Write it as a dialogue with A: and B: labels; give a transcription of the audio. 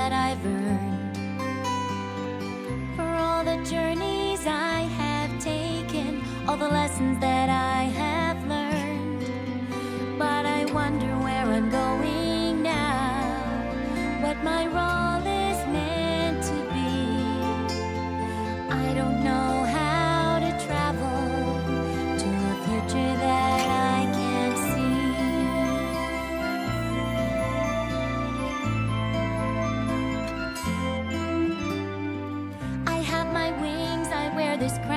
A: that I've earned, for all the journeys I have taken, all the lessons that I have learned. But I wonder where I'm going now, what my role is meant to be. I don't know how to travel to a future that I can't see. I have my wings, I wear this crown.